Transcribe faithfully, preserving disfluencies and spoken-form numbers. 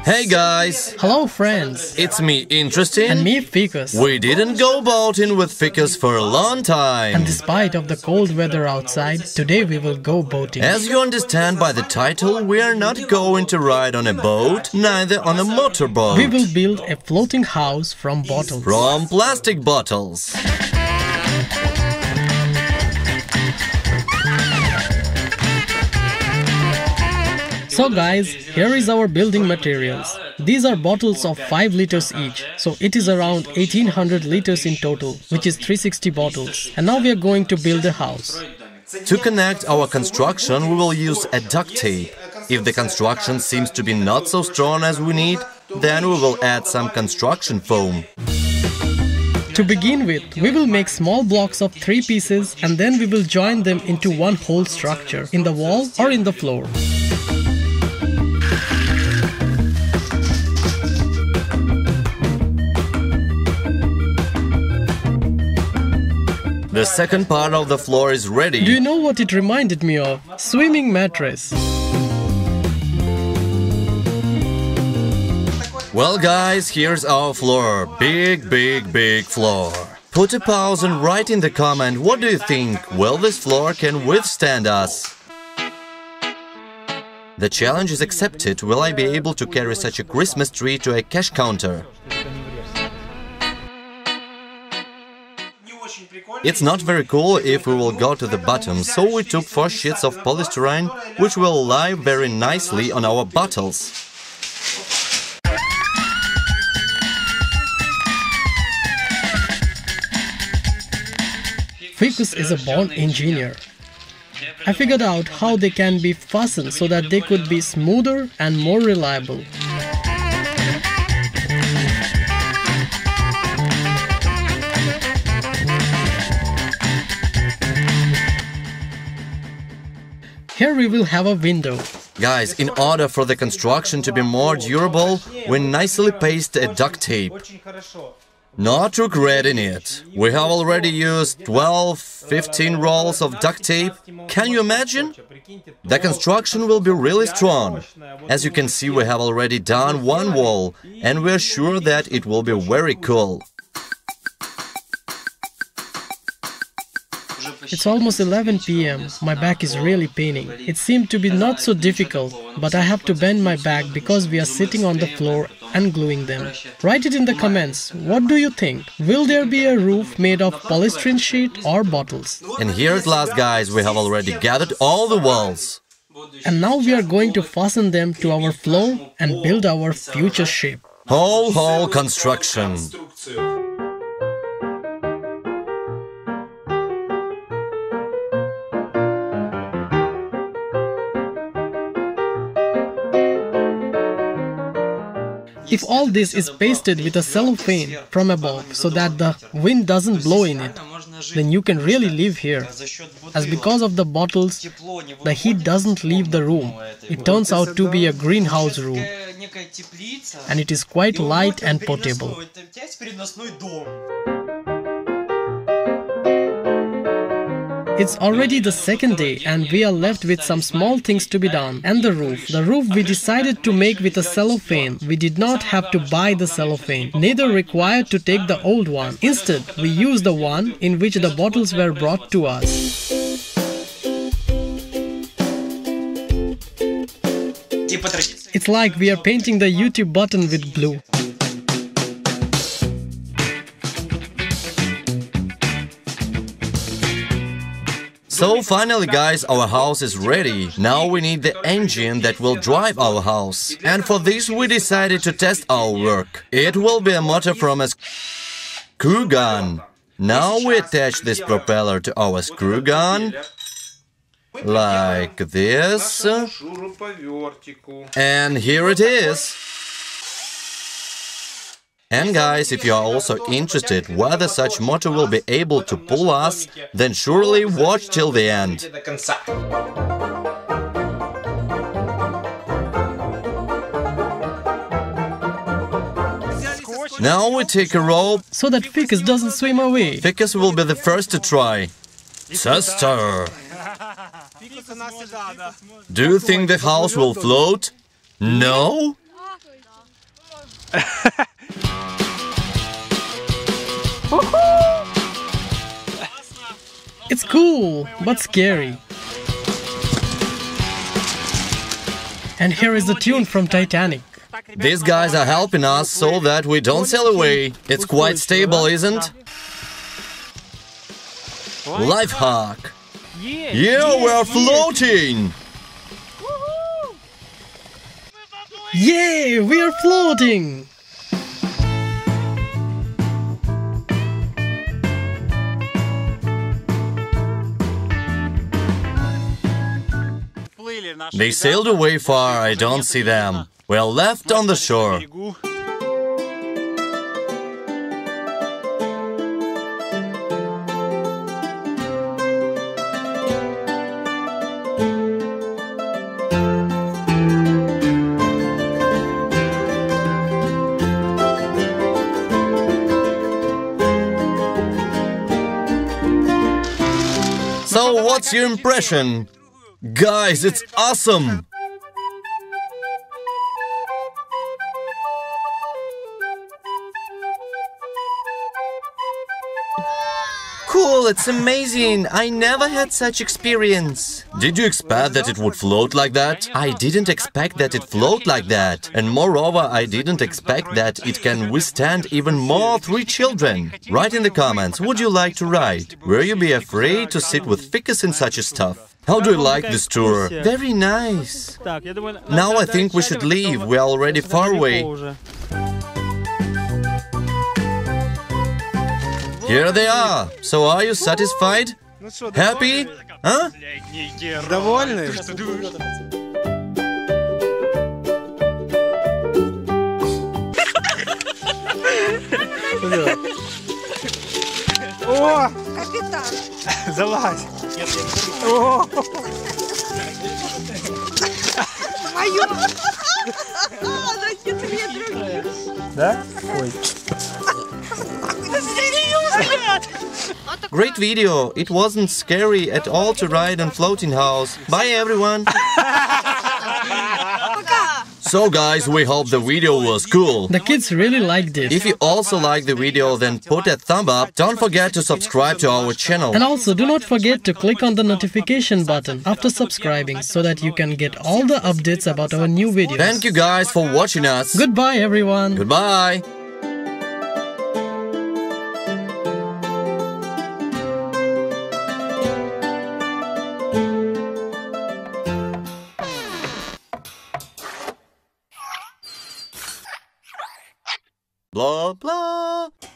Hey guys! Hello friends! It's me, Interesting. And me, Ficus. We didn't go boating with Ficus for a long time. And despite of the cold weather outside, today we will go boating. As you understand by the title, we are not going to ride on a boat, neither on a motorboat. We will build a floating house from bottles. From plastic bottles. So guys, here is our building materials. These are bottles of five liters each, so it is around eighteen hundred liters in total, which is three hundred sixty bottles. And now we are going to build a house. To connect our construction, we will use a duct tape. If the construction seems to be not so strong as we need, then we will add some construction foam. To begin with, we will make small blocks of three pieces and then we will join them into one whole structure, in the wall or in the floor. The second part of the floor is ready. Do you know what it reminded me of? Swimming mattress. Well guys, here's our floor. Big, big, big floor. Put a pause and write in the comment, what do you think? Will this floor can withstand us? The challenge is accepted. Will I be able to carry such a Christmas tree to a cash counter? It's not very cool if we will go to the bottom, so we took four sheets of polystyrene, which will lie very nicely on our bottles. Ficus is a born engineer. I figured out how they can be fastened so that they could be smoother and more reliable. Here we will have a window. Guys, in order for the construction to be more durable, we nicely paste a duct tape. Not regretting it. We have already used twelve, fifteen rolls of duct tape. Can you imagine? The construction will be really strong. As you can see, we have already done one wall, and we are sure that it will be very cool. It's almost eleven p m My back is really paining. It seemed to be not so difficult, but I have to bend my back because we are sitting on the floor and gluing them. Write it in the comments. What do you think? Will there be a roof made of polystyrene sheet or bottles? And here at last, guys, we have already gathered all the walls. And now we are going to fasten them to our floor and build our future ship. Whole, whole construction. If all this is pasted with a cellophane from above so that the wind doesn't blow in it, then you can really live here. As because of the bottles, the heat doesn't leave the room. It turns out to be a greenhouse room. And it is quite light and portable. It's already the second day and we are left with some small things to be done. And the roof. The roof we decided to make with a cellophane. We did not have to buy the cellophane, neither required to take the old one. Instead, we used the one in which the bottles were brought to us. It's like we are painting the YouTube button with glue. So finally, guys, our house is ready. Now we need the engine that will drive our house. And for this we decided to test our work. It will be a motor from a screw gun. Now we attach this propeller to our screw gun. Like this. And here it is. And guys, if you are also interested whether such motor will be able to pull us, then surely watch till the end. Now we take a rope so that Ficus doesn't swim away. Ficus will be the first to try. Tester! Do you think the house will float? No? It's cool, but scary. And here is the tune from Titanic. These guys are helping us so that we don't sail away. It's quite stable, isn't? Life hack. Yeah, we're floating! Yay, we are floating! They sailed away far, I don't see them. We're left on the shore. So, what's your impression? Guys, it's awesome! Cool, it's amazing! I never had such experience! Did you expect that it would float like that? I didn't expect that it float like that. And moreover, I didn't expect that it can withstand even more three children. Write in the comments, would you like to ride? Will you be afraid to sit with Ficus in such a stuff? How do you like this tour? Very nice. Now I think we should leave, we are already far away. Here they are. So are you satisfied? Happy? Huh? Довольны? О! Капитан! Залазь! О! Мою! На хитрее других! Да? Ой. Great video. It wasn't scary at all to ride on floating house. Bye everyone. So guys, we hope the video was cool. The kids really liked it. If you also like the video, then put a thumb up. Don't forget to subscribe to our channel. And also do not forget to click on the notification button after subscribing so that you can get all the updates about our new videos. Thank you guys for watching us. Goodbye everyone. Goodbye. Blah, blah.